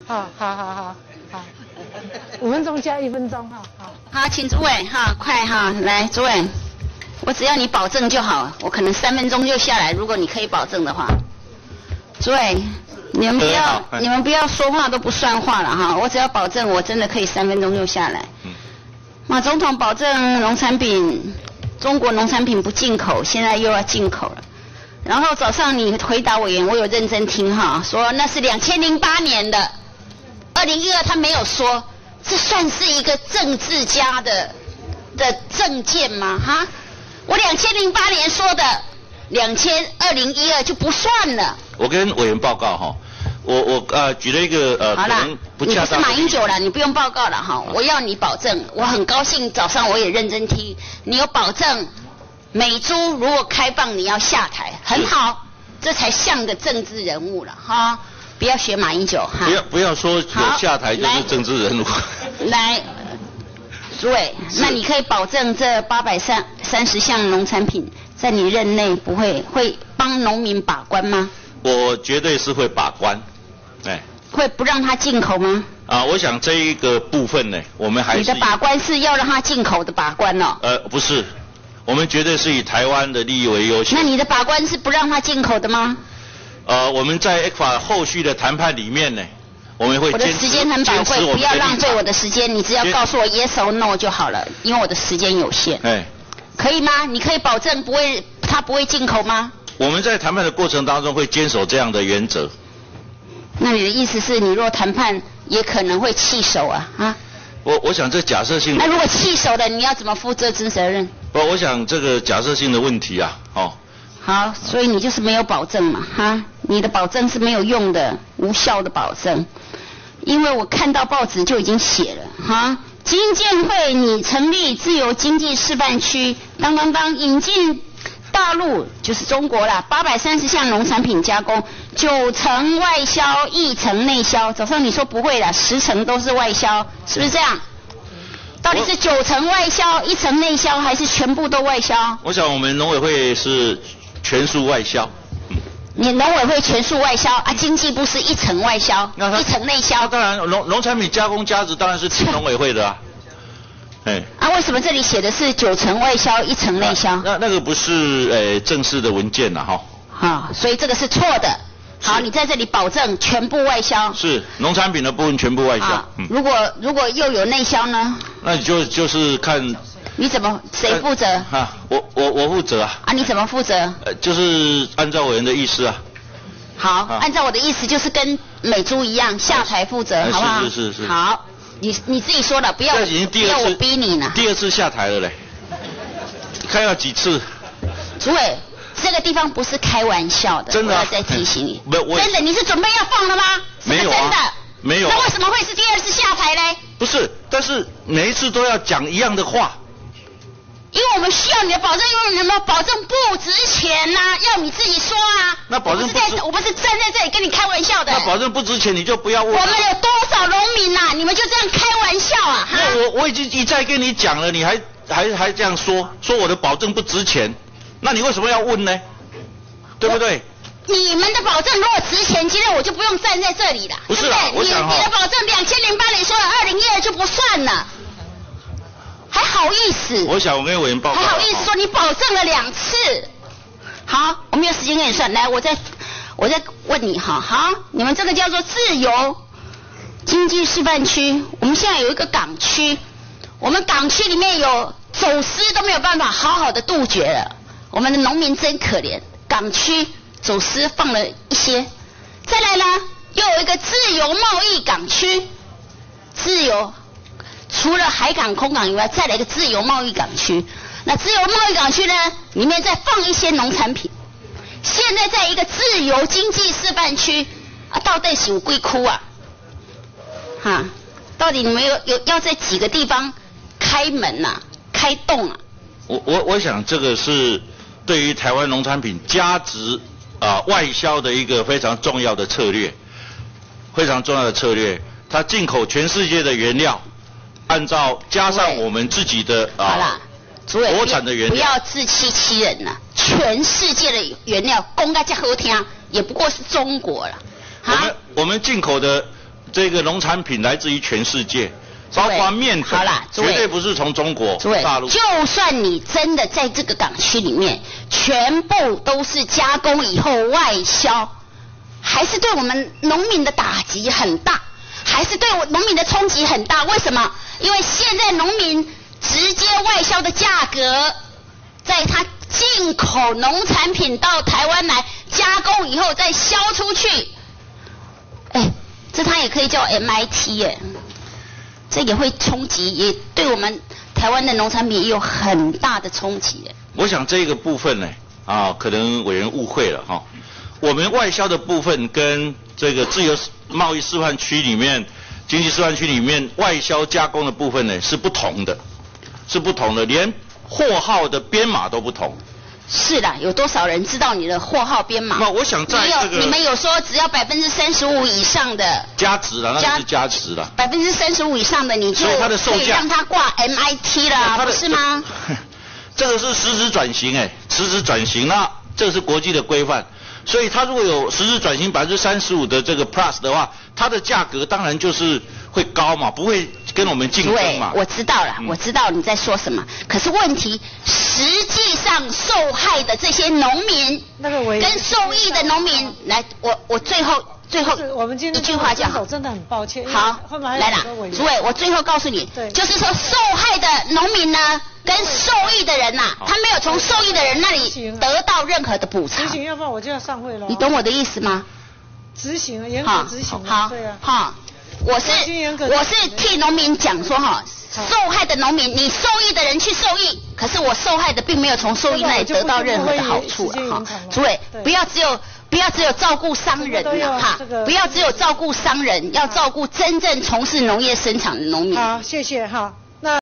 好，5分钟加1分钟哈。 好，请主委哈，快哈，来主委，我只要你保证就好，我可能3分钟就下来，如果你可以保证的话。主委，你们不要说话都不算话了哈，我只要保证我真的可以3分钟就下来。马总统保证农产品，中国农产品不进口，现在又要进口了。然后早上你回答委员，我有认真听哈，说那是2008年的，2012他没有说，这算是一个政治家的政见吗？哈，我2008年说的，2012就不算了。 我跟委员报告哈，我举了一个好啦， 不恰当的， 你不是马英九了，你不用报告了哈，我要你保证，我很高兴早上我也认真听，你有保证。美猪如果开放，你要下台，很好，这才像个政治人物了哈！不要学马英九哈！ 不要说有下台就是政治人物。 来，主委，那你可以保证这830项农产品在你任内会帮农民把关吗？ 我绝对是会把关， 会不让它进口吗？ 我想这一个部分呢，我们还是你的把关是要让它进口的把关哦。 不是。我们绝对是以台湾的利益为优先。 那你的把关是不让它进口的吗？ 我们在 ECFA 后续的谈判里面呢，我们会我的时间很宝贵，不要浪费我的时间，你只要告诉我 yes or no 就好了，因为我的时间有限。可以吗？你可以保证它不会进口吗？ 我们在谈判的过程当中会坚守这样的原则。 那你的意思是你若谈判也可能会弃守啊？ 我想这假设性的。 那如果弃守了，你要怎么负这支责任？ 我想这个假设性的问题好，所以你就是没有保证嘛，哈，你的保证是没有用的，无效的保证。因为我看到报纸就已经写了，哈，经建会你成立自由经济示范区，引进大陆就是中国啦，830项农产品加工，9成外销，1成内销。早上你说不会啦，10成都是外销，是不是这样？到底是9成外销，1成内销，还是全部都外销？ 我想我们农委会是全数外销。 你农委会全数外销啊？经济部是1成外销，1成内销。 当然，农产品加工价值当然是听农委会的啊。 为什么这里写的是9成外销，1成内销？ 那个不是正式的文件呐， 所以这个是错的。好，你在这里保证全部外销。 是农产品的部分全部外销。 如果又有内销呢？ 那你就是看。 你谁负责？ 我负责啊。 你怎么负责？ 就是按照委员的意思啊。 好，按照我的意思就是跟美猪一样下台负责，好不好？ 是。 好，你自己说了，不要我逼你呢。 第2次下台了嘞，看要几次？ 主委。这个地方不是开玩笑的， 真的。 我要再提醒你，真的，你是准备要放了吗？ 没有啊， 真的没有。 那为什么会是第2次下台呢？ 不是，但是每一次都要讲一样的话。 因为我们需要你的保证，因为你的保证不值钱呐，要你自己说啊。 那保证我不是站在这里跟你开玩笑的。 那保证不值钱你就不要问。 我们有多少农民呐？你们就这样开玩笑啊？ 我已经一再跟你讲了，你还这样说我的保证不值钱。那你为什么要问呢？对不对？ 你们的保证如果值钱，今天我就不用站在这里了。 不是啊， 你的保证2008年说了，2012就不算了，还好意思？ 我想我跟委员报告。 还好意思说你保证了2次？好，我没有时间跟你算，来，我再问你哈，好，你们这个叫做自由经济示范区，我们现在有一个港区，我们港区里面有走私都没有办法好好的杜绝了。我们的农民真可怜，港区走私放了一些，再来呢，又有一个自由贸易港区，自由除了海港、空港以外，再来一个自由贸易港区。那自由贸易港区呢，里面再放一些农产品。现在在一个自由经济示范区到底是有几窟啊？到底你们有要在几个地方开门开洞啊？ 我想这个是对于台湾农产品价值外销的一个非常重要的策略，非常重要的策略。它进口全世界的原料，按照加上我们自己的国产的原料， 不要自欺欺人呐！全世界的原料，讲到这好听，也不过是中国了。 我们进口的这个农产品来自于全世界，包括面粉，绝对不是从中国大陆。 就算你真的在这个港区里面，全部都是加工以后外销，还是对我们农民的打击很大，还是对我农民的冲击很大。为什么？因为现在农民直接外销的价格，在他进口农产品到台湾来加工以后再销出去，这他也可以叫 MIT 耶，这也会冲击，也对我们台湾的农产品也有很大的冲击耶。 我想这个部分呢，可能委员误会了哈。我们外销的部分跟这个自由贸易示范区里面、经济示范区里面外销加工的部分呢是不同的，连货号的编码都不同。 是啦，有多少人知道你的货号编码？ 那我想在这个你们有说只要35%以上的加值了，那是加值了。 35%以上的你就可以让它挂 MIT 了，不是吗？ 这个是实质转型实质转型，那这个是国际的规范，所以它如果有实质转型35%的这个 plus 的话，它的价格当然就是会高嘛，不会跟我们竞争嘛。 对，我知道了，我知道你在说什么。可是问题，实际上受害的这些农民，跟受益的农民，来，我最后我们今天一句话讲好， 真的很抱歉。 好，来啦，主委，我最后告诉你，就是说受害的农民呢，跟受益的人呐，他没有从受益的人那里得到任何的补偿。 执行，要不然我就要上会了。 你懂我的意思吗？ 执行，严格执行。 好， 对啊。 好，我是替农民讲说哈，受害的农民，你受益的人去受益，可是我受害的并没有从受益那里得到任何的好处了哈。主委，不要只有照顾商人了哈，不要只有照顾商人，要照顾真正从事农业生产的农民。 好，谢谢哈。